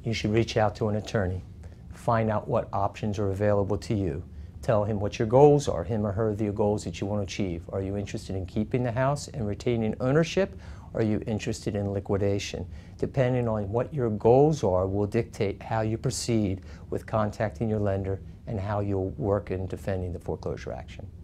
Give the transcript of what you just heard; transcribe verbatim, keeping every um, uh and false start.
you should reach out to an attorney. Find out what options are available to you. Tell him what your goals are, him or her, the goals that you want to achieve. Are you interested in keeping the house and retaining ownership? Or are you interested in liquidation? Depending on what your goals are will dictate how you proceed with contacting your lender and how you'll work in defending the foreclosure action.